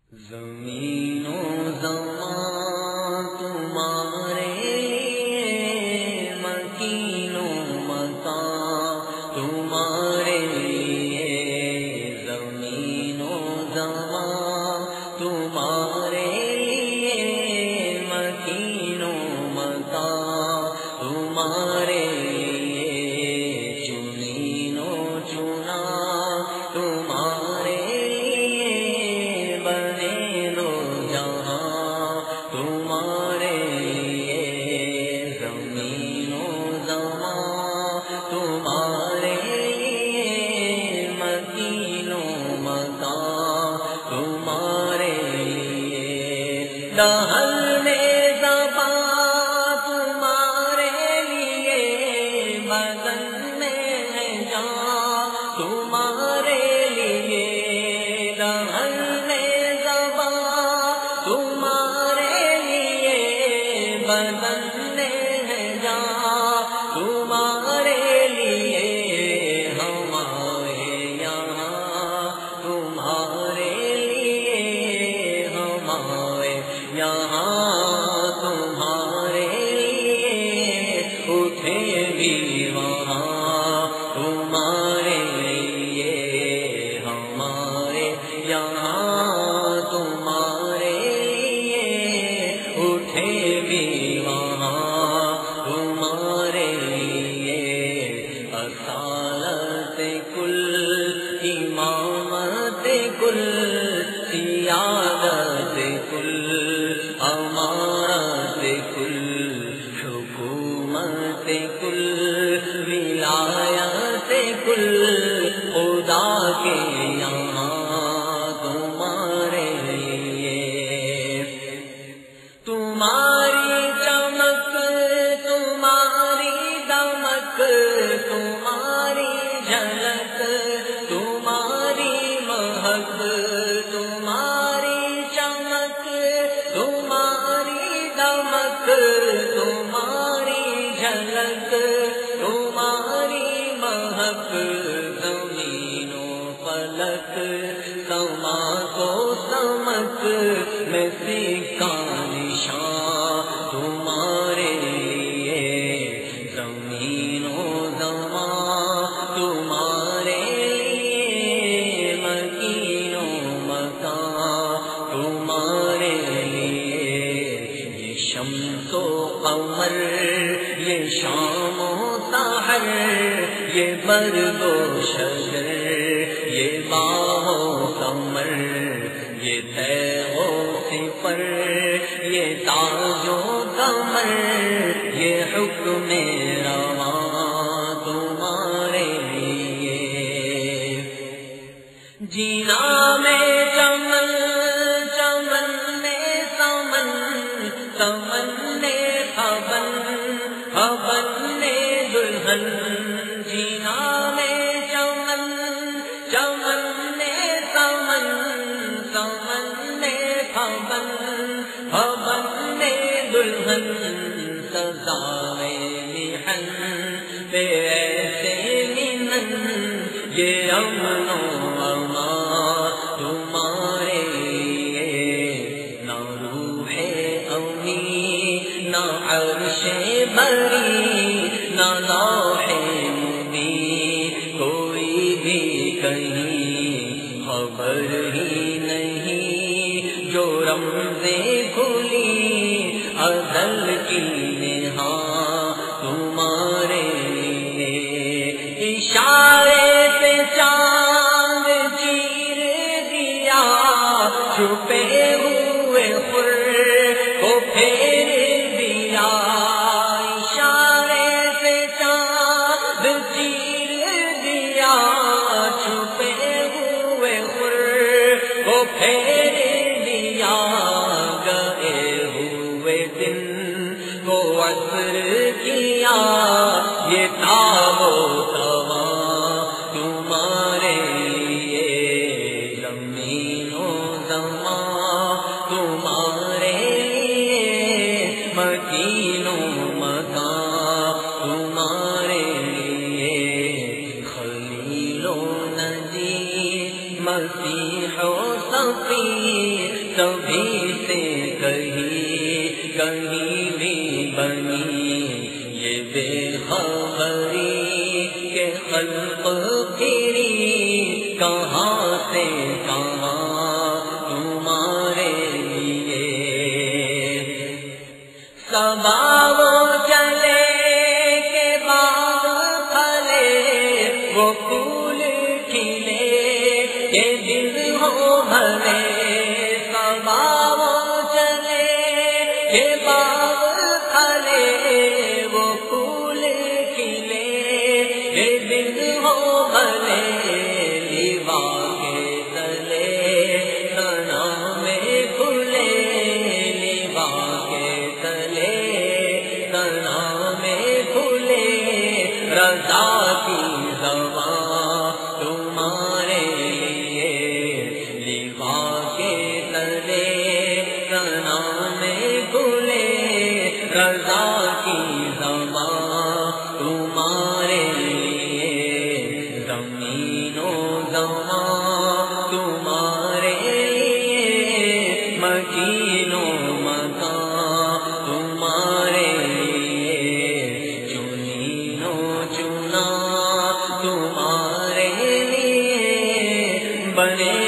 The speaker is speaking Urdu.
زمین و زمان تمہارے مکین و مکان تمہارے زمین و زمان تمہارے مکین و مکان تمہارے چنین و چنا تمہارے تمہارے مکین و مکان تمہارے دہل میں زبان تمہارے لیے بدن میں ہے جان تمہارے لیے دہل میں زبان تمہارے لیے بدن میں ہے جان تمہارے یہاں تمہارے لیے اٹھے بھی وہاں تمہارے لیے ہمارے یہاں تمہارے لیے اٹھے بھی وہاں تمہارے لیے اصالت کل امامت کل سیادت کل امارت کل حکومت کل ولایت کل خدا کے یہاں تمہارے لیے تمہاری چمک تمہاری دمک تمہاری جھلک تمہاری مہک تمہاری چمک تمہاری دمک تمہاری جھلک تمہاری مہک زمین و فلک سما کو سمک میں سکا نشان تمہارے لیے زمین و زمان تمہارے لیے مکین و مکان تمہارے لیے شمس و قمر یہ شام و سحر یہ برگ و شجر یہ باغ و ثمر یہ تیغ و صفر یہ تاج و کمر یہ حکم رواں تمہارے لیے جینا میں چمن چمن میں سمن سمن میں خبن خبن میں دلہن جینا میں چمن چمن میں سمن سمن میں خبن خبن میں دلہن سزائے محن بے ایسے منن یہ امن و امان تمہارے لیے نہ روح امی نہ عرش بری نہ لوح مبین کوئی بھی کہیں خبر ہی نہیں جو رمزیں کھلی ازل کی نہاں تمہارے لیے اشارے سے چاند چیر دیا چھپے ہوئے خر کو پھیر دیا اشارے سے چاند چیر دیا چھپے ہوئے خر کو پھیر دیا گئے ہوئے دن کو عصر کیا یہ تاب و تواں تمہارے لیے زمین و زمان تمہارے لیے مکین و مکان تمہارے لیے خلیل و نجی مسیح و صفی سبھی سے کہیں بھی بنی یہ بے خبری کہ خلق پھری کہاں سے کہاں تمہارے لیے صبا وہ چلے کہ باغ پھلے وہ پھول کھلے کہ دل ہو بھلے صبا وہ چلے کہ باغ پھلے وہ پھول کھلے کہ دل ہو بھلے لیوا کے تلے ثنا میں کھلے لیوا کے تلے ثنا میں کھلے رضا کی زبان تمہارے لیے لیوا کے تلے ثنا میں کھلے رضا کی زبان تمہارے لیے زمین و زمان تمہارے لیے مکین و مکان تمہارے لیے چنین و چنا تمہارے لیے بنے